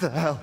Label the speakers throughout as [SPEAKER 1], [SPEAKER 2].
[SPEAKER 1] the hell?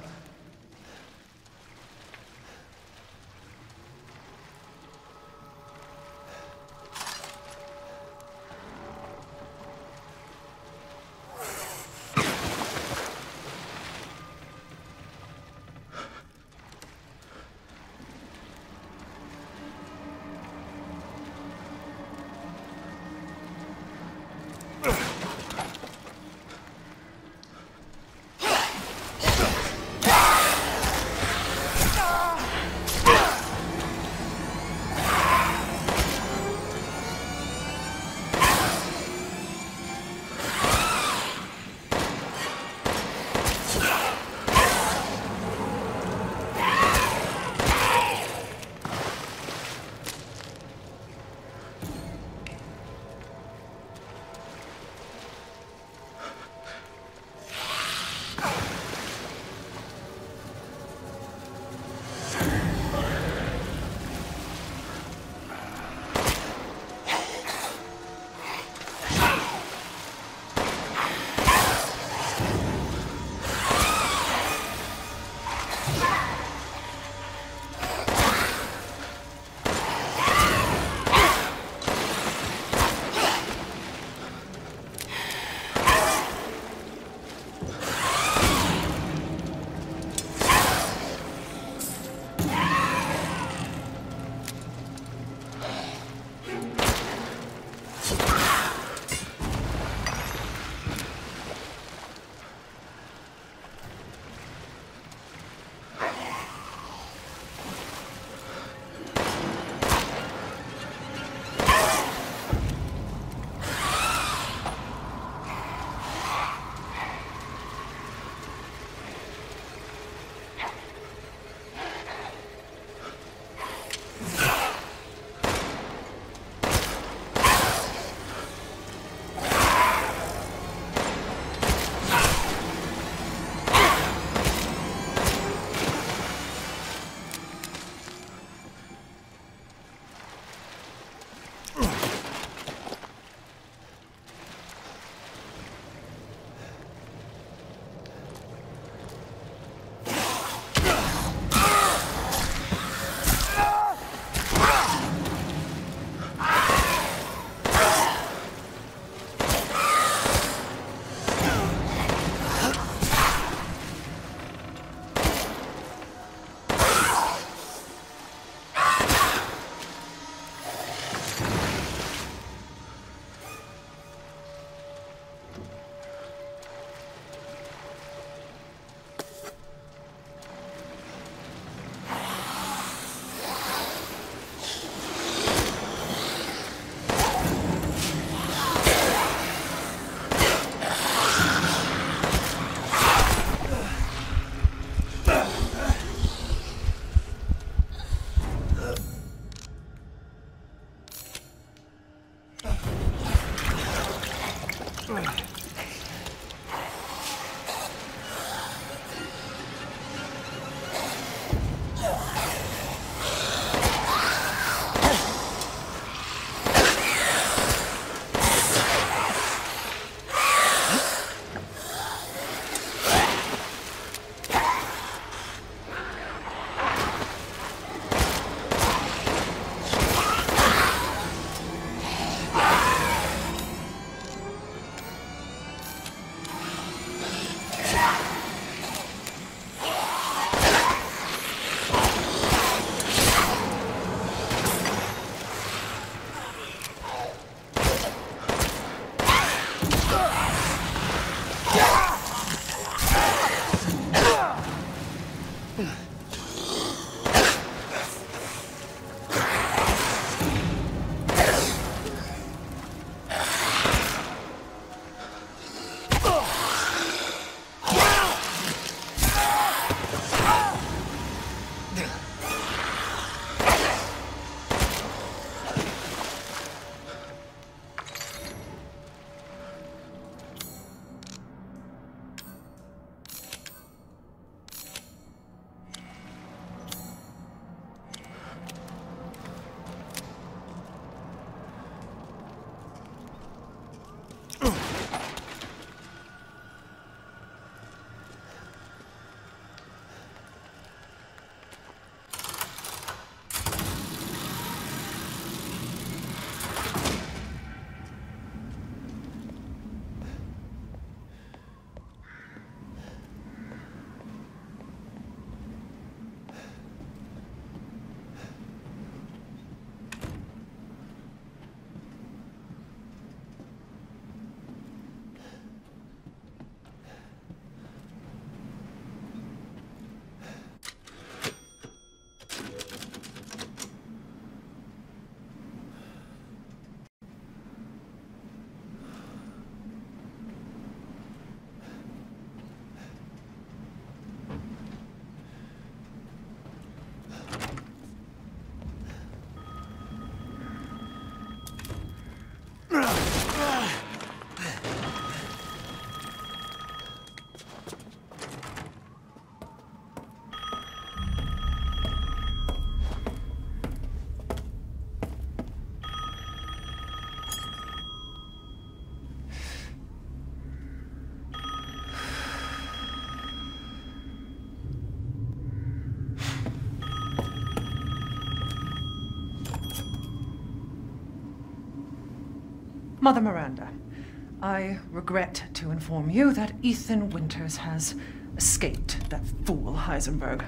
[SPEAKER 1] Mother Miranda, I regret to inform you that Ethan Winters has escaped that fool Heisenberg.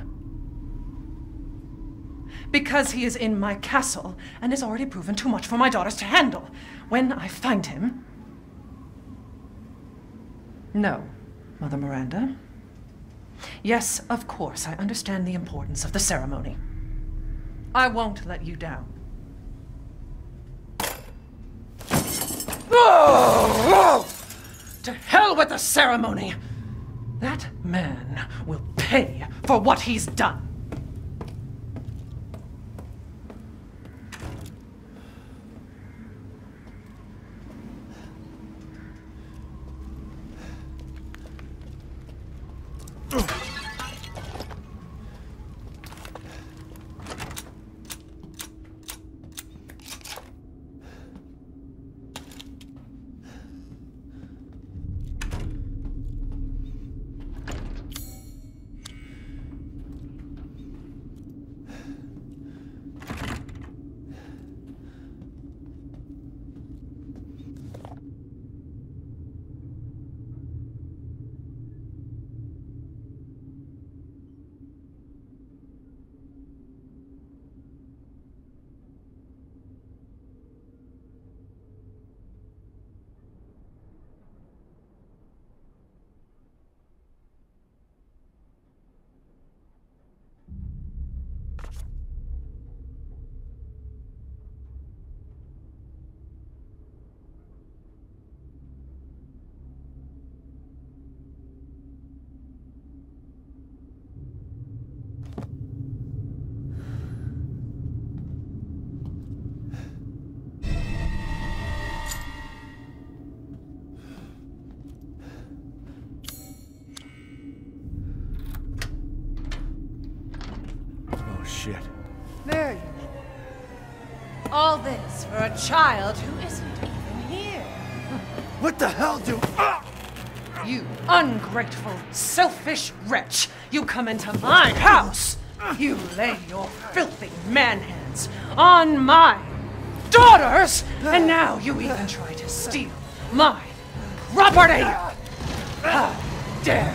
[SPEAKER 1] Because he is in my castle and has already proven too much for my daughters to handle. When I find him... No, Mother Miranda. Yes, of course, I understand the importance of the ceremony. I won't let you down. Oh! To hell with the ceremony! That man will pay for what he's done.
[SPEAKER 2] Shit.
[SPEAKER 1] There you are. All this for a child who isn't even here.
[SPEAKER 2] What the hell do...
[SPEAKER 1] You ungrateful, selfish wretch! You come into my house! You lay your filthy man-hands on my daughters! And now you even try to steal my property! How dare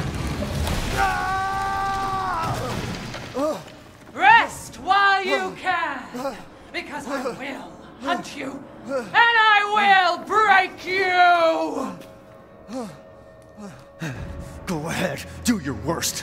[SPEAKER 1] you! Rest while you can! Because I will hunt you, and I will break you!
[SPEAKER 2] Go ahead, do your worst.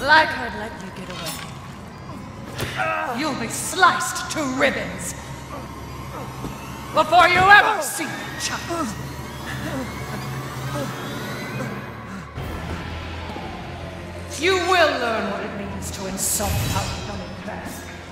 [SPEAKER 1] like I'd let you get away. You'll be sliced to ribbons before you ever see the child. You will learn what it means to insult our coming back.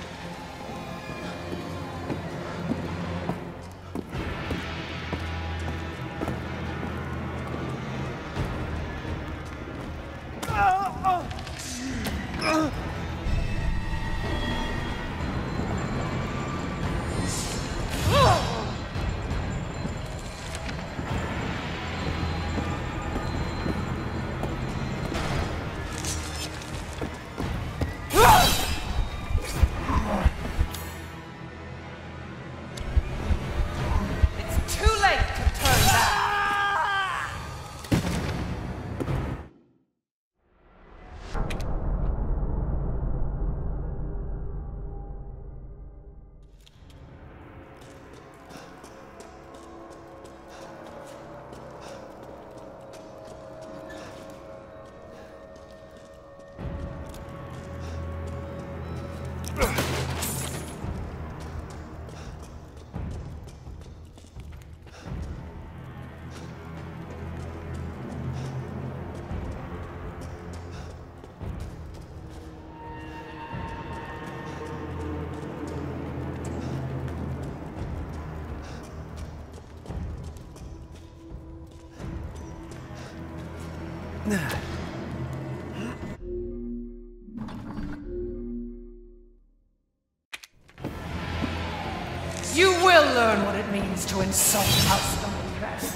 [SPEAKER 1] You will learn what it means to insult House Thundercraft.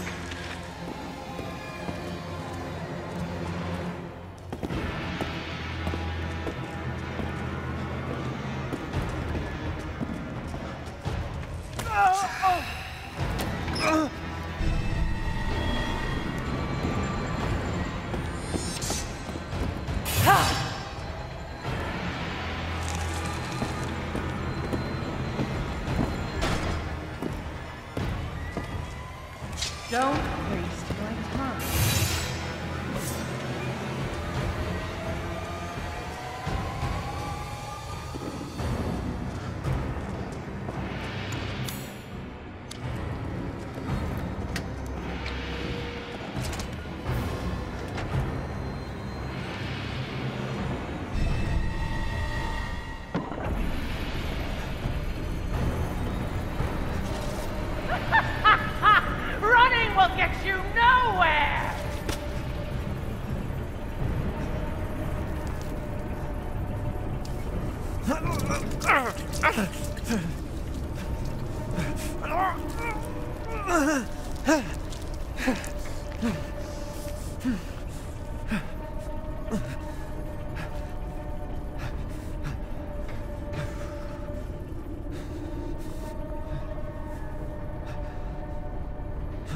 [SPEAKER 1] Don't waste my time. Running will get you nowhere!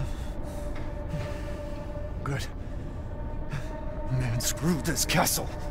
[SPEAKER 2] Good. Man, screw this castle.